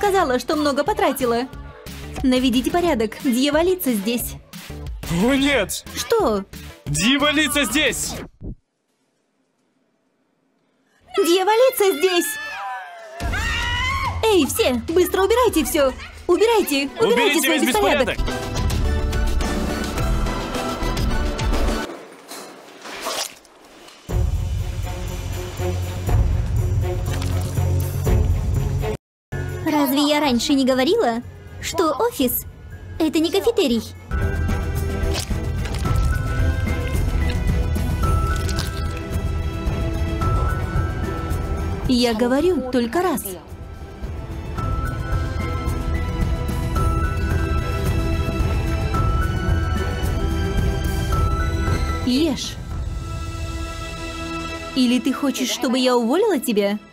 сказала, что много потратила. Наведите порядок. Дьяволица здесь. О, нет! Что? Дьяволица здесь! Дьяволица здесь! Эй, все, быстро убирайте все! Убирайте Уберите свой весь беспорядок! беспорядок! Разве я раньше не говорила, что офис – это не кафетерий? Я говорю только раз. Ешь. Или ты хочешь, чтобы я уволила тебя?